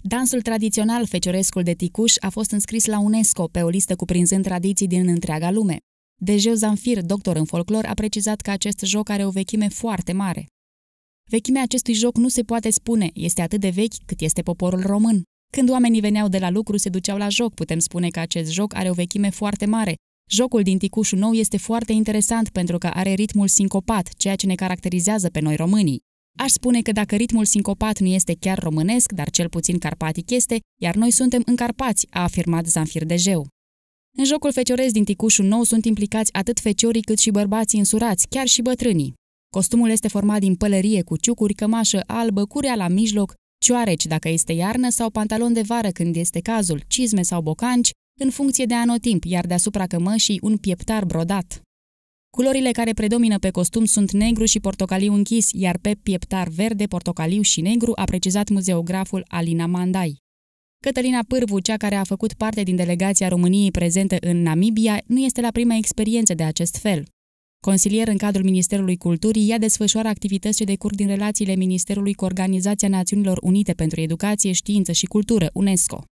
Dansul tradițional feciorescul de ticuș a fost înscris la UNESCO pe o listă cuprinzând tradiții din întreaga lume. Dejeu Zamfir, doctor în folclor, a precizat că acest joc are o vechime foarte mare. Vechimea acestui joc nu se poate spune, este atât de vechi cât este poporul român. Când oamenii veneau de la lucru, se duceau la joc, putem spune că acest joc are o vechime foarte mare. Jocul din ticușul nou este foarte interesant pentru că are ritmul sincopat, ceea ce ne caracterizează pe noi românii. Aș spune că dacă ritmul sincopat nu este chiar românesc, dar cel puțin carpatic este, iar noi suntem în Carpați, a afirmat Zamfir Dejeu. În jocul fecioresc din ticușul nou sunt implicați atât feciorii cât și bărbații însurați, chiar și bătrânii. Costumul este format din pălărie cu ciucuri, cămașă albă, curea la mijloc, cioareci dacă este iarnă sau pantalon de vară când este cazul, cizme sau bocanci, în funcție de anotimp, iar deasupra cămășii un pieptar brodat. Culorile care predomină pe costum sunt negru și portocaliu închis, iar pe pieptar verde, portocaliu și negru, a precizat muzeograful Alina Mandai. Cătălina Pârvu, cea care a făcut parte din delegația României prezentă în Namibia, nu este la prima experiență de acest fel. Consilier în cadrul Ministerului Culturii, ea desfășoară activități ce decurg din relațiile Ministerului cu Organizația Națiunilor Unite pentru Educație, Știință și Cultură, UNESCO.